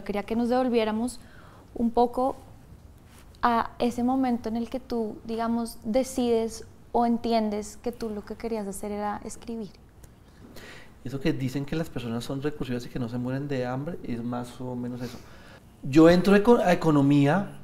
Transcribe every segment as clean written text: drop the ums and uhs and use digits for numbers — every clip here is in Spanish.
quería que nos devolviéramos un poco a ese momento en el que tú, digamos, decides o entiendes que tú lo que querías hacer era escribir. Eso que dicen que las personas son recursivas y que no se mueren de hambre, es más o menos eso. Yo entro a economía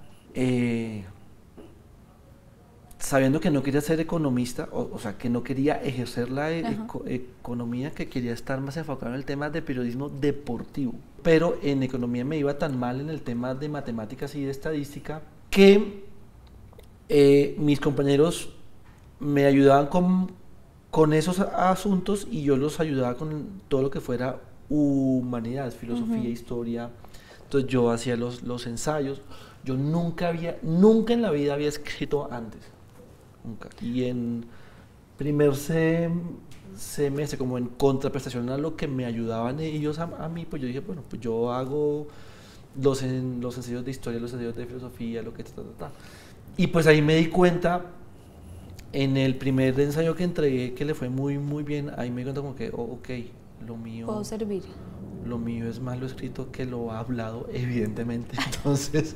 sabiendo que no quería ser economista, o sea, que no quería ejercer la economía, que quería estar más enfocado en el tema de periodismo deportivo. Pero en economía me iba tan mal en el tema de matemáticas y de estadística que mis compañeros me ayudaban con esos asuntos y yo los ayudaba con todo lo que fuera humanidades, filosofía, historia. Entonces yo hacía los ensayos. Yo nunca en la vida había escrito antes. Nunca. Y en primer semestre, como en contraprestación a lo que me ayudaban ellos a mí, pues yo dije, bueno, pues yo hago los ensayos de historia, los ensayos de filosofía, lo que Y pues ahí me di cuenta, en el primer ensayo que entregué, que le fue muy, muy bien, ahí me di cuenta como que, oh, ok, lo mío... Puedo servir. Lo mío es más lo escrito que lo hablado, evidentemente. Entonces,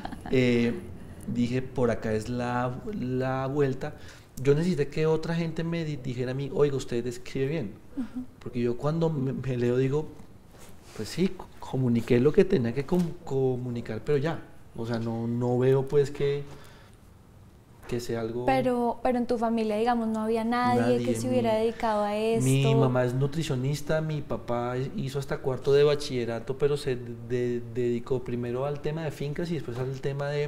dije, por acá es la vuelta. Yo necesité que otra gente me dijera a mí, oiga, usted escribe bien. Porque yo cuando me leo digo, pues sí, comuniqué lo que tenía que comunicar, pero ya. O sea, no veo pues que sea algo... Pero en tu familia, digamos, no había nadie que se hubiera dedicado a esto. Mi mamá es nutricionista, mi papá hizo hasta cuarto de bachillerato, pero se dedicó primero al tema de fincas y después al tema de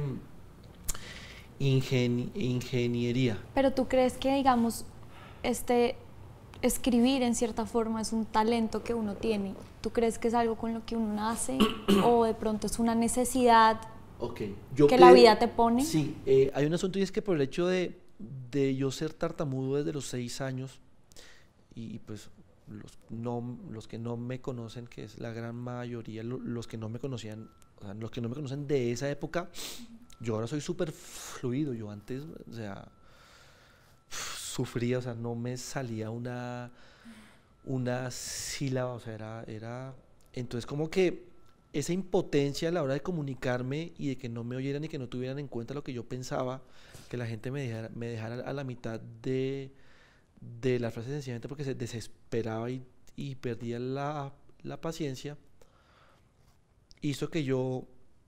ingeniería. Pero tú crees que, digamos, escribir en cierta forma es un talento que uno tiene. ¿Tú crees que es algo con lo que uno nace o de pronto es una necesidad que la vida te pone? Sí, hay un asunto y es que por el hecho de yo ser tartamudo desde los 6 años y pues los que no me conocen, que es la gran mayoría, los que no me conocían, o sea, los que no me conocen de esa época, yo ahora soy súper fluido. Yo antes, o sea, sufría, o sea, no me salía una sílaba, o sea, era entonces como que esa impotencia a la hora de comunicarme y de que no me oyeran y que no tuvieran en cuenta lo que yo pensaba, que la gente me dejara a la mitad de la frase sencillamente porque se desesperaba y perdía la paciencia, hizo que yo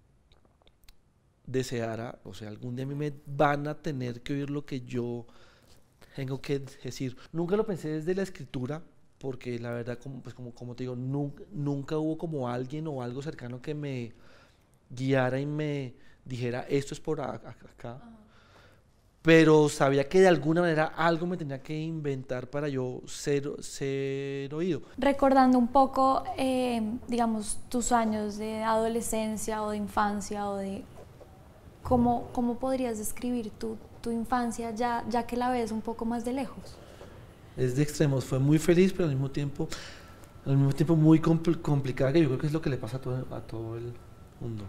deseara, o sea, algún día a mí me van a tener que oír lo que yo tengo que decir. Nunca lo pensé desde la escritura, porque la verdad, como te digo, nunca hubo como alguien o algo cercano que me guiara y me dijera, esto es por acá. Pero sabía que de alguna manera algo me tenía que inventar para yo ser oído. Recordando un poco, digamos, tus años de adolescencia o de infancia, o de ¿cómo podrías describir tu infancia ya que la ves un poco más de lejos? Es de extremos, fue muy feliz, pero al mismo tiempo muy complicada, que yo creo que es lo que le pasa a todo el mundo.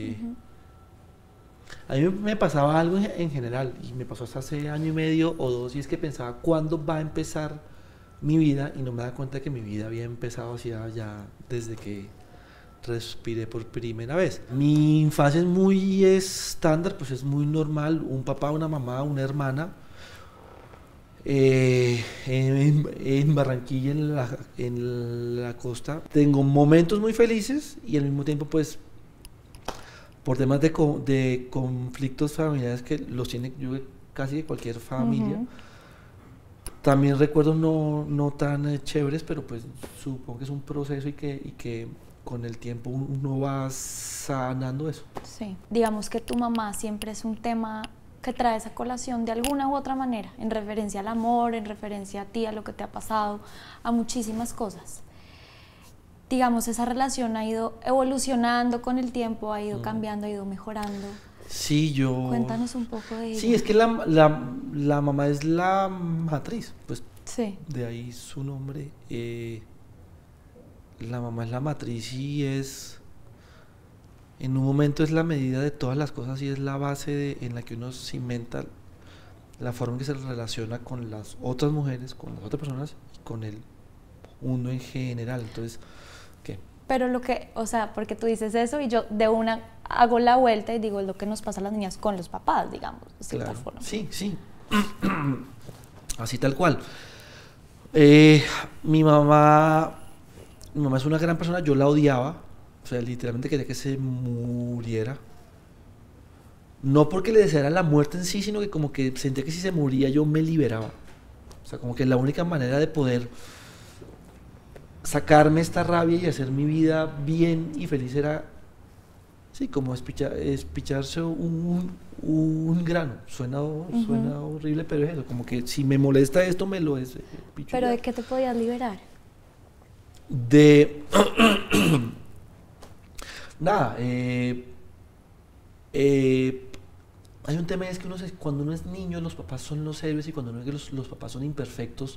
A mí me pasaba algo en general, y me pasó hasta hace año y medio o 2, y es que pensaba, ¿cuándo va a empezar mi vida? Y no me daba cuenta de que mi vida había empezado hacia ya desde que respiré por primera vez. Mi infancia es muy estándar, pues es muy normal, un papá, una mamá, una hermana. En Barranquilla, en la costa, tengo momentos muy felices y al mismo tiempo pues por temas de conflictos familiares que los tiene yo casi de cualquier familia, también recuerdos no tan chéveres, pero pues supongo que es un proceso y que con el tiempo uno va sanando eso. Sí, digamos que tu mamá siempre es un tema que traes a colación de alguna u otra manera, en referencia al amor, en referencia a ti, a lo que te ha pasado, a muchísimas cosas. Digamos, esa relación ha ido evolucionando con el tiempo, ha ido cambiando, ha ido mejorando. Sí, Cuéntanos un poco de ella. Sí, es que la mamá es la matriz, pues sí. De ahí su nombre. La mamá es la matriz y en un momento es la medida de todas las cosas y es la base en la que uno cimenta la forma en que se relaciona con las otras mujeres, con las otras personas y con el mundo en general. Entonces, ¿qué? Pero lo que, o sea, porque tú dices eso y yo de una hago la vuelta y digo, es lo que nos pasa a las niñas con los papás, digamos, de cierta Claro, forma. sí, sí. Así tal cual. Mi mamá es una gran persona, yo la odiaba, o sea, literalmente quería que se muriera. No porque le deseara la muerte en sí, sino que como que sentía que si se moría yo me liberaba. O sea, como que la única manera de poder sacarme esta rabia y hacer mi vida bien y feliz era, sí, como espicharse un grano. Suena horrible, pero es eso, como que si me molesta esto, me lo es. ¿Pero de qué te podías liberar? De... Nada, hay un tema, es que cuando uno es niño, los papás son los héroes, y cuando los papás son imperfectos,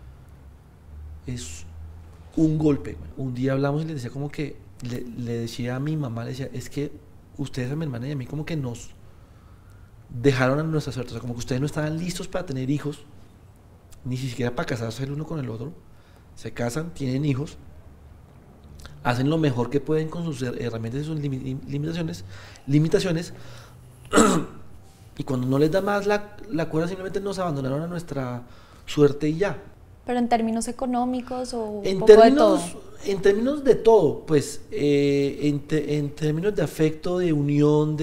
es un golpe. Un día hablamos y le decía como que, le decía a mi mamá, le decía, es que ustedes, a mi hermana y a mí, como que nos dejaron a nuestra suerte, o sea, como que ustedes no estaban listos para tener hijos, ni siquiera para casarse el uno con el otro. Se casan, tienen hijos, hacen lo mejor que pueden con sus herramientas y sus limitaciones, y cuando no les da más la cuerda, simplemente nos abandonaron a nuestra suerte y ya. ¿Pero en términos económicos o un poco de todo? En términos de todo, pues, en términos de afecto, de unión,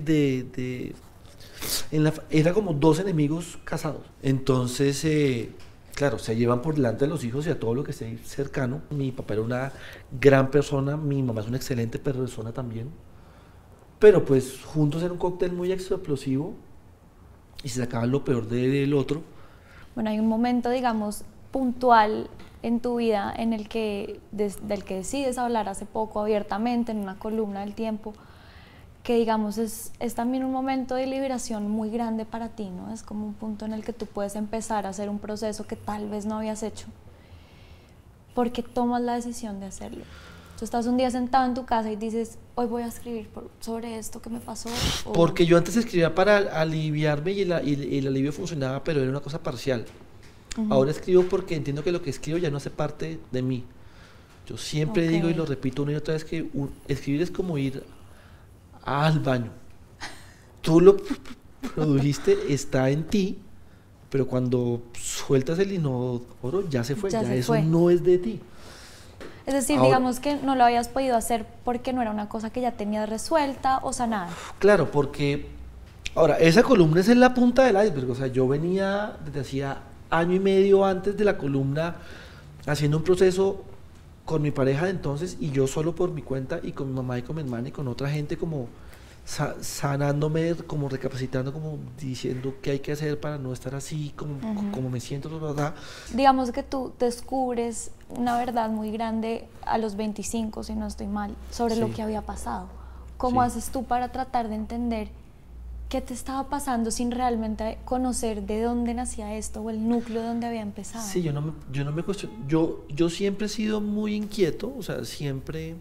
era como dos enemigos casados. Entonces, claro, se llevan por delante a los hijos y a todo lo que esté cercano. Mi papá era una gran persona, mi mamá es una excelente persona también. Pero pues juntos era un cóctel muy explosivo y se sacaba lo peor del otro. Bueno, hay un momento, digamos, puntual en tu vida en el que, del que decides hablar hace poco abiertamente en una columna del Tiempo, que digamos es también un momento de liberación muy grande para ti, ¿no? Es como un punto en el que tú puedes empezar a hacer un proceso que tal vez no habías hecho, porque tomas la decisión de hacerlo. Tú estás un día sentado en tu casa y dices, hoy voy a escribir sobre esto que me pasó. Porque yo antes escribía para aliviarme y el alivio funcionaba, pero era una cosa parcial. Ahora escribo porque entiendo que lo que escribo ya no hace parte de mí. Yo siempre digo y lo repito una y otra vez que escribir es como ir al baño. Tú lo produjiste, está en ti, pero cuando sueltas el inodoro ya se fue, ya eso no es de ti. Es decir, ahora, digamos que no lo habías podido hacer porque no era una cosa que ya tenías resuelta o sanada. Claro, porque ahora esa columna es en la punta del iceberg. O sea, yo venía desde hacía año y medio antes de la columna haciendo un proceso con mi pareja de entonces y yo solo por mi cuenta y con mi mamá y con mi hermana y con otra gente como sanándome, como recapacitando, como diciendo qué hay que hacer para no estar así, como me siento, ¿verdad? Digamos que tú descubres una verdad muy grande a los 25, si no estoy mal, sobre lo que había pasado. ¿Cómo haces tú para tratar de entender qué te estaba pasando sin realmente conocer de dónde nacía esto o el núcleo donde había empezado? Sí, yo no me cuestiono. Yo siempre he sido muy inquieto, o sea, siempre...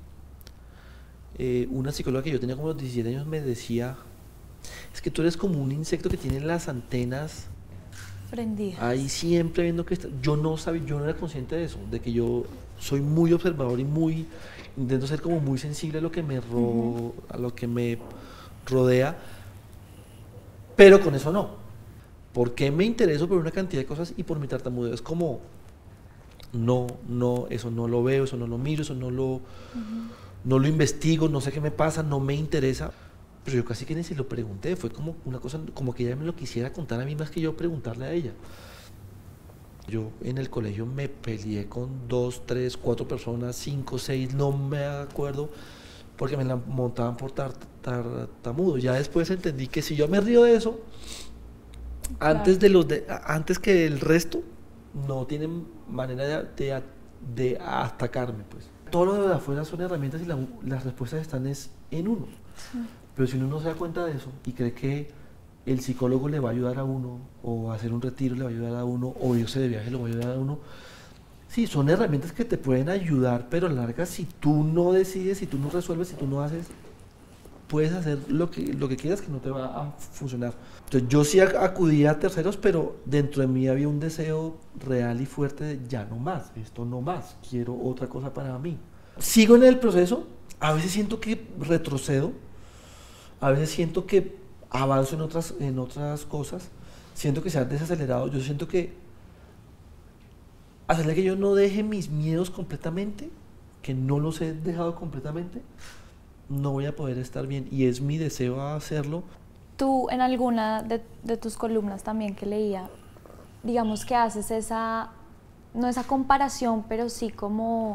una psicóloga que yo tenía como los 17 años me decía, es que tú eres como un insecto que tiene las antenas prendidas. Ahí siempre viendo que yo no era consciente de eso, de que yo soy muy observador y intento ser como muy sensible a lo que a lo que me rodea, pero con eso no. ¿Por qué me intereso por una cantidad de cosas y por mi tartamudeo? Es como, no, eso no lo veo, eso no lo miro, eso no lo investigo, no sé qué me pasa, no me interesa. Pero yo casi que ni se lo pregunté, fue como una cosa, como que ella me lo quisiera contar a mí más que yo preguntarle a ella. Yo en el colegio me peleé con 2, 3, 4 personas, 5, 6, no me acuerdo, porque me la montaban por tartamudo. Ya después entendí que si yo me río de eso, claro, antes que el resto, no tienen manera de atacarme, pues. Todo lo de afuera son herramientas y las respuestas están en uno. Sí. Pero si uno no se da cuenta de eso y cree que el psicólogo le va a ayudar a uno, o hacer un retiro le va a ayudar a uno, o irse de viaje le va a ayudar a uno, sí, son herramientas que te pueden ayudar, pero a la larga, si tú no decides, si tú no resuelves, si tú no haces, puedes hacer lo que quieras que no te va a funcionar. Entonces yo sí acudía a terceros, pero dentro de mí había un deseo real y fuerte de ya no más, esto no más, quiero otra cosa para mí. sigo en el proceso, a veces siento que retrocedo, a veces siento que avanzo en otras cosas, siento que se ha desacelerado, yo siento que hacerle que yo no deje mis miedos completamente, que no los he dejado completamente, no voy a poder estar bien y es mi deseo hacerlo. Tú en alguna de tus columnas también que leía, digamos que haces no esa comparación, pero sí como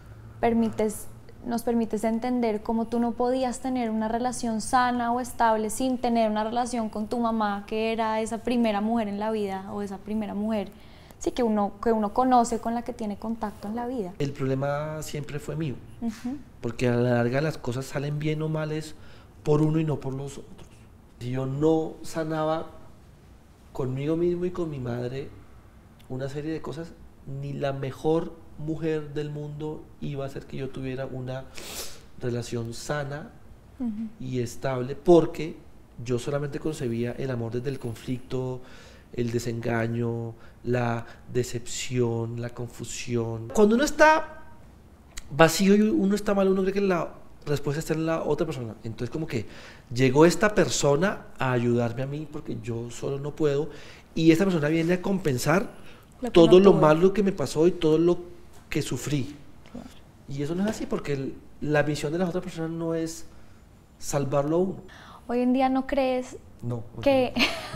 nos permites entender cómo tú no podías tener una relación sana o estable sin tener una relación con tu mamá, que era esa primera mujer en la vida, o esa primera mujer, sí, que uno conoce, con la que tiene contacto en la vida. El problema siempre fue mío, porque a la larga las cosas salen bien o mal es por uno y no por los otros. Si yo no sanaba conmigo mismo y con mi madre una serie de cosas, ni la mejor mujer del mundo iba a hacer que yo tuviera una relación sana y estable, porque yo solamente concebía el amor desde el conflicto, el desengaño, la decepción, la confusión. Cuando uno está vacío y uno está mal, uno cree que la respuesta está en la otra persona. Entonces como que llegó esta persona a ayudarme a mí porque yo solo no puedo, y esta persona viene a compensar todo lo malo que me pasó y todo lo que sufrí. Claro. Y eso no es así, porque la misión de las otras personas no es salvarlo a uno. Hoy en día no crees que...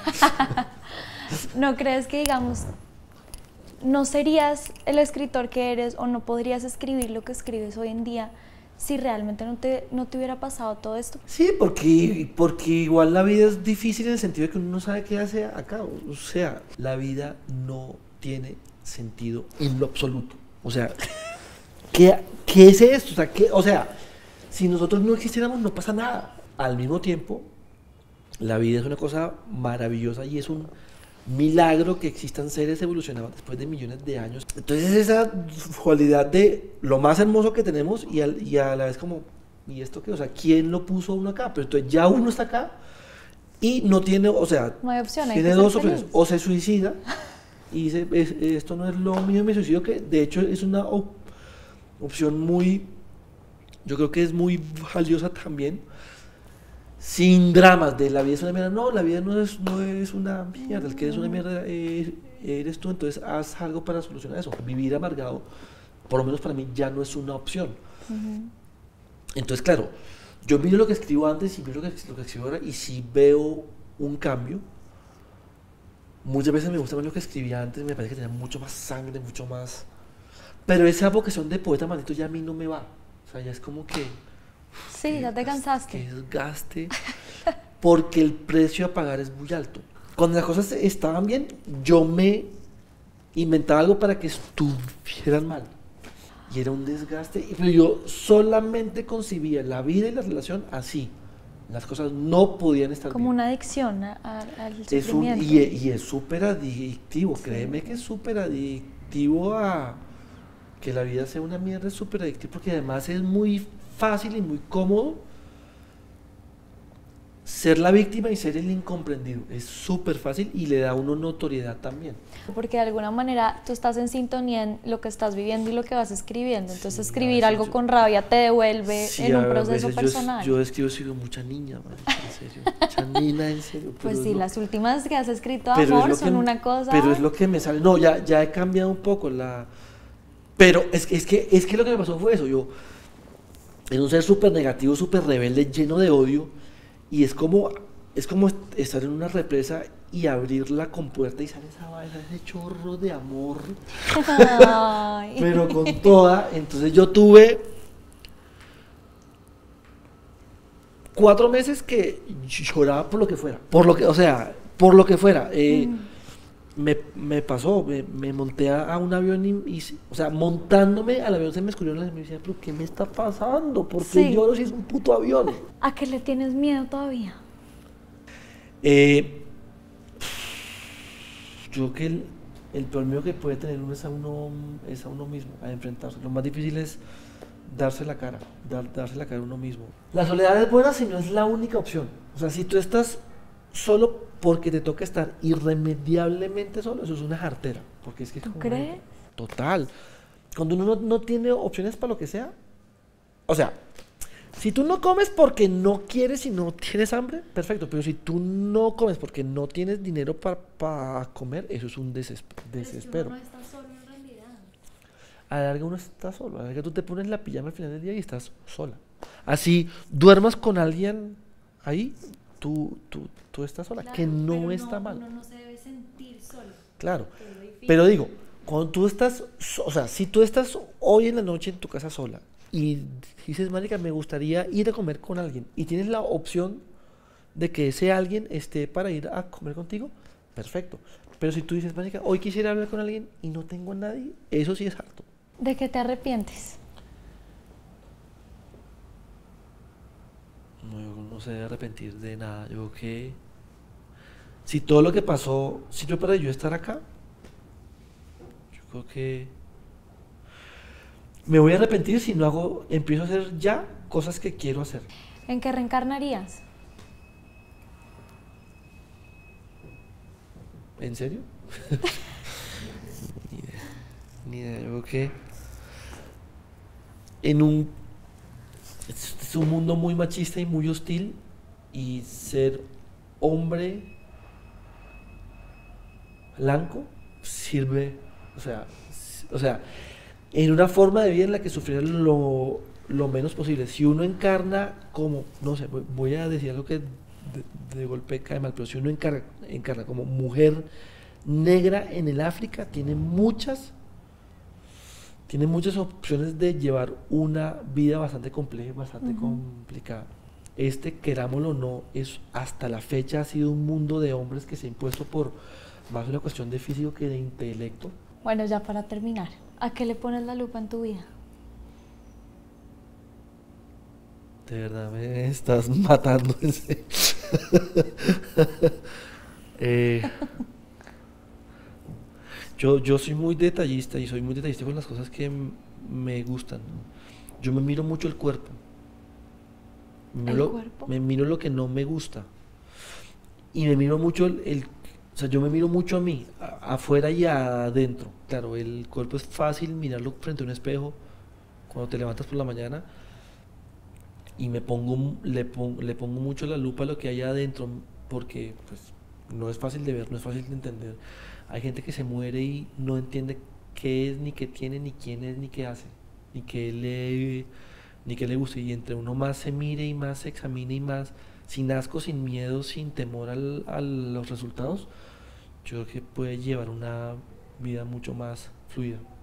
¿No crees que, digamos, no serías el escritor que eres o no podrías escribir lo que escribes hoy en día si realmente no te hubiera pasado todo esto? Sí, porque igual la vida es difícil en el sentido de que uno no sabe qué hace acá. O sea, la vida no tiene sentido en lo absoluto. O sea, ¿qué es esto? O sea, si nosotros no existiéramos no pasa nada. Al mismo tiempo, la vida es una cosa maravillosa y es un milagro que existan seres evolucionados después de millones de años. Entonces esa cualidad de lo más hermoso que tenemos y a la vez como, ¿y esto qué? O sea, ¿quién lo puso uno acá? Pero entonces ya uno está acá y no tiene, o sea, no hay opción, tiene dos opciones: o se suicida y dice, esto no es lo mío, me suicido, que de hecho es una opción muy, yo creo que es muy valiosa también, sin dramas de la vida es una mierda. No, la vida no es una mierda, el que eres una mierda eres tú, entonces haz algo para solucionar eso. Vivir amargado, por lo menos para mí, ya no es una opción. Entonces, claro, yo miro lo que escribo antes y miro lo que escribo ahora, y si veo un cambio. Muchas veces me gusta más lo que escribía antes, me parece que tenía mucho más sangre, mucho más... Pero esa vocación de poeta maldito ya a mí no me va. O sea, ya es como que... Sí, ya te cansaste. Que desgaste, porque el precio a pagar es muy alto. Cuando las cosas estaban bien, yo me inventaba algo para que estuvieran mal. Y era un desgaste, pero yo solamente concibía la vida y la relación así. Las cosas no podían estar como bien. Una adicción al sufrimiento. Y es súper adictivo, sí. Créeme que es súper adictivo a que la vida sea una mierda, es súper adictivo, porque además es muy fácil y muy cómodo ser la víctima y ser el incomprendido. Es súper fácil y le da a uno notoriedad también. Porque de alguna manera tú estás en sintonía en lo que estás viviendo y lo que vas escribiendo. Entonces Sí, escribir algo con rabia te devuelve en un proceso personal. Yo escribo, sigo mucha niña, man, en serio. Mucha nina, en serio. Pues sí, las últimas que has escrito de amor son una cosa... Pero es lo que me sale. No, ya he cambiado un poco Pero es que lo que me pasó fue eso. Yo era un ser súper negativo, súper rebelde, lleno de odio. Y es como estar en una represa y abrir la compuerta y sale esa vaina, ese chorro de amor. Pero con toda. Entonces yo tuve 4 meses que lloraba por lo que fuera. Por lo que fuera. Me pasó, me monté a un avión o sea, montándome al avión se me escurrió la y me decía, pero ¿qué me está pasando? ¿Por qué lloro si es un puto avión? ¿A qué le tienes miedo todavía? Yo creo que el peor miedo que puede tener uno es a uno mismo, a enfrentarse. Lo más difícil es darse la cara, darse la cara a uno mismo. La soledad es buena si no es la única opción. O sea, si tú estás solo porque te toca estar irremediablemente solo, eso es una jartera. Porque es que ¿Tú crees? Total. Cuando uno no tiene opciones para lo que sea, o sea, si tú no comes porque no quieres y no tienes hambre, perfecto, pero si tú no comes porque no tienes dinero para comer, eso es un desespero. Pero es que uno no está solo en realidad. A la larga uno está solo, a la larga tú te pones la pijama al final del día y estás sola. Así duermas con alguien ahí, tú estás sola, Claro, que no pero está mal. uno no se debe sentir solo. Claro, Que es lo difícil. pero digo, cuando tú estás, o sea, si tú estás hoy en la noche en tu casa sola y dices, marica, me gustaría ir a comer con alguien y tienes la opción de que ese alguien esté para ir a comer contigo, perfecto. Pero si tú dices, marica, hoy quisiera hablar con alguien y no tengo a nadie, eso sí es harto. ¿De qué te arrepientes? No, yo no se debe arrepentir de nada. Yo creo que si todo lo que pasó sirvió para yo estar acá, yo creo que me voy a arrepentir si no hago, empiezo a hacer ya cosas que quiero hacer. ¿En qué reencarnarías? ¿En serio? Ni idea. Yo creo que en un es un mundo muy machista y muy hostil y ser hombre blanco sirve, o sea, en una forma de vida en la que sufrir lo menos posible. Si uno encarna como, no sé, voy a decir algo que de golpe cae mal, pero si uno encarna como mujer negra en el África, tiene muchas opciones de llevar una vida bastante compleja y bastante complicada. Querámoslo o no, es hasta la fecha ha sido un mundo de hombres que se ha impuesto por más una cuestión de físico que de intelecto. Bueno, ya para terminar, ¿a qué le pones la lupa en tu vida? De verdad me estás matando en serio. Eh, yo soy muy detallista y soy muy detallista con las cosas que me gustan. Yo me miro mucho el cuerpo. ¿El cuerpo? Me miro lo que no me gusta. Y me miro mucho o sea, yo me miro mucho a mí, afuera y adentro. Claro, el cuerpo es fácil mirarlo frente a un espejo cuando te levantas por la mañana y le pongo mucho la lupa a lo que hay adentro porque pues no es fácil de ver, no es fácil de entender. Hay gente que se muere y no entiende qué es, ni qué tiene, ni quién es, ni qué hace, ni qué le gusta. Y entre uno más se mire y más se examine y más, sin asco, sin miedo, sin temor a los resultados, yo creo que puede llevar una vida mucho más fluida.